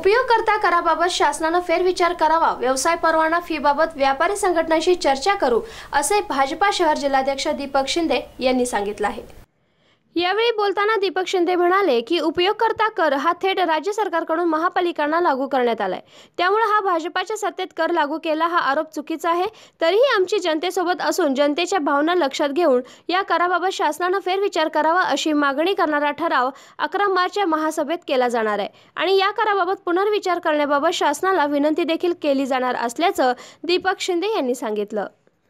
उपयोगकर्ता कराबाबत शासनाने फेरविचार करावा, व्यवसाय परवाना फीबाबत व्यापारी संघटनांशी चर्चा करू, असे भाजपा शहर जिल्हाध्यक्ष दीपक शिंदे यांनी सांगितले आहे। यावेळी बोलताना दीपक शिंदे म्हणाले की उपयोगकर्ता कर हा थेट राज्य सरकारकडून महापालिकांना लागू करण्यात आलाय, त्यामुळे हा भाजपाच्या सत्तेत कर लागू केला हा आरोप चुकीचा आहे। तरीही आमची जनतेसोबत असून जनतेच्या भावना लक्षात घेऊन या कराबाबत शासनाने फेरविचार करावा अशी मागणी करणारा ठराव 11 मार्चच्या महासभेत केला जाणार आहे आणि या कराबाबत पुनर्विचार करण्याबाबत शासनाला विनंती देखील केली जाणार असल्याचं दीपक शिंदे यांनी सांगितलं।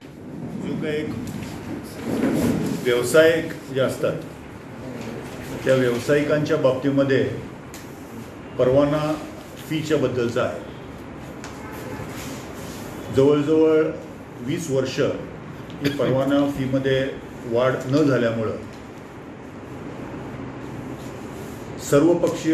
व्यावसायिक जे असतात त्या व्यावसायिकांच्या बाबतीमध्ये परवाना फीच्या बद्दलचा आहे। जवळजवळ 20 वर्ष ही परवाना फीमध्ये वाढ न झाल्यामुळे सर्वपक्षीय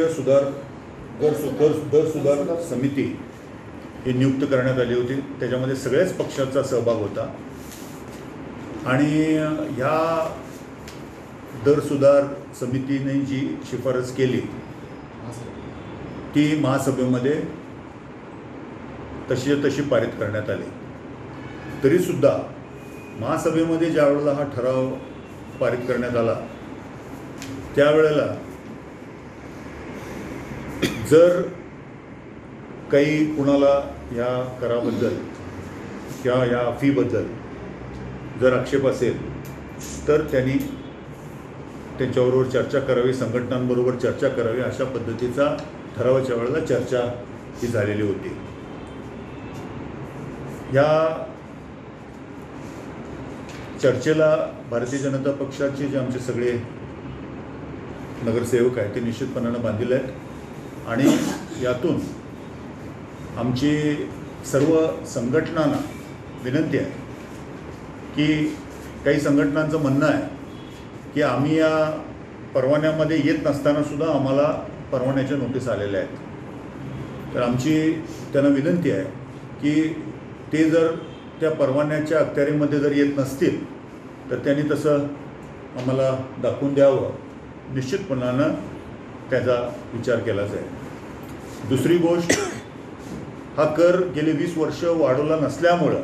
दर सुधार समिती ही नियुक्त करण्यात आली होती। त्याच्यामध्ये सगळ्याच पक्षाचा सहभाग होता आणि ह्या दर सुधार समितीने जी शिफारस केली ती महासभेमध्ये तशी पारित करण्यात आली। तरीसुद्धा महासभेमध्ये ज्या वेळेला हा ठराव पारित करण्यात आला त्यावेळेला जर काही कुणाला या कराबद्दल किंवा या फीबद्दल जर आक्षेप असेल तर त्यांनी त्यांच्याबरोबर चर्चा करावी, संघटनांबरोबर चर्चा करावी, अशा पद्धतीचा ठरावाच्या वेळेला चर्चा ही झालेली होती। या चर्चेला भारतीय जनता पक्षाचे जे आमचे सगळे नगरसेवक आहेत ते निश्चितपणाने बांधील आहेत आणि यातून आमची सर्व संघटनांना विनंती आहे की काही संघटनांचं म्हणणं आहे की आम्ही या परवान्यामध्ये येत नसताना सुद्धा आम्हाला परवान्याच्या नोटीस आलेल्या आहेत। तर आमची त्यांना विनंती आहे की ते जर त्या परवान्याच्या अखत्यारीमध्ये जर येत नसतील तर त्यांनी तसं आम्हाला दाखवून द्यावं, निश्चितपणानं त्याचा विचार केला जाईल। दुसरी गोष्ट, हा कर गेली 20 वर्ष वाढवला नसल्यामुळं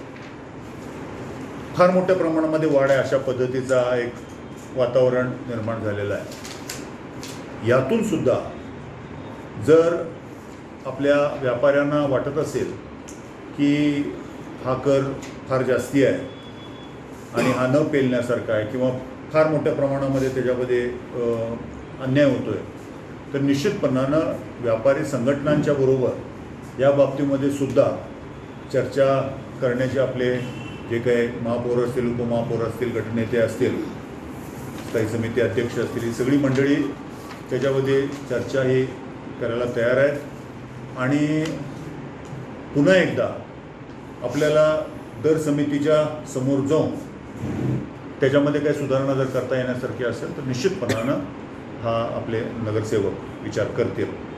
फार मोठ्या प्रमाणामध्ये वाढ आहे अशा पद्धतीचा एक वातावरण निर्माण झालेलं आहे। यातून सुद्धा जर आपल्या व्यापाऱ्यांना वाटत असेल की हा कर फार जास्ती आहे आणि हा न पेलण्यासारखा आहे किंवा फार मोठ्या प्रमाणामध्ये त्याच्यामध्ये अन्याय होतोय, तर निश्चितपणानं व्यापारी संघटनांच्या बरोबर या बाबतीमध्ये सुद्धा चर्चा करण्याचे आपले जे काही महापौर असतील, उपमहापौर असतील, गटनेते असतील, स्थायी समिती अध्यक्ष असतील, ही सगळी मंडळी त्याच्यामध्ये चर्चा ही करायला तयार आहेत आणि पुन्हा एकदा आपल्याला दर समितीच्या समोर जाऊन त्याच्यामध्ये काही सुधारणा जर करता येण्यासारखी असेल तर निश्चितपणानं हा आपले नगरसेवक विचार करतील।